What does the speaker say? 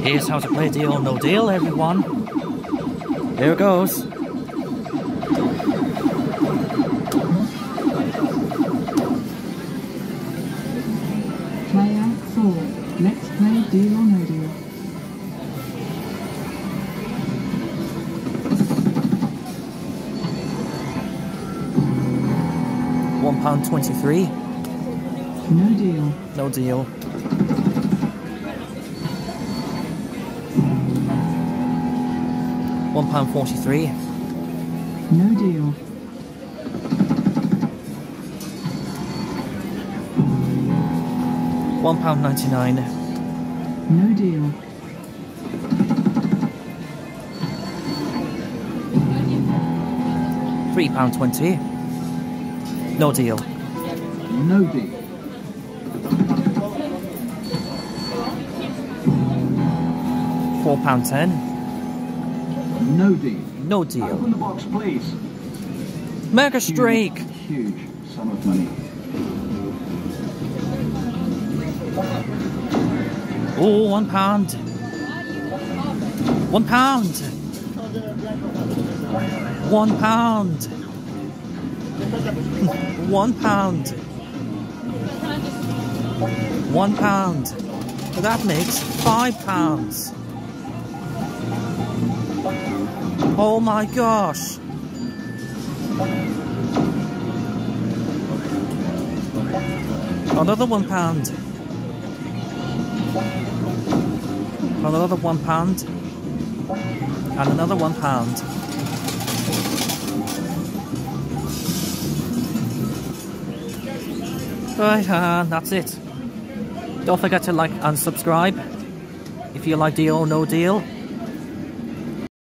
Here's how to play Deal or No Deal, everyone. Here it goes. Player 4. Let's play Deal or No Deal. £1.23. No deal. No deal. £1.43. No deal. £1.99. No deal. £3.20. No deal. No deal. £4.10. No deal. No deal. Open the box, please. Mega Streak. Huge sum of money. Oh, £1. £1. £1. £1. £1. So that makes £5. Oh my gosh. Another £1. Another £1. And another £1. Right, that's it. Don't forget to like and subscribe if you like Deal or No Deal.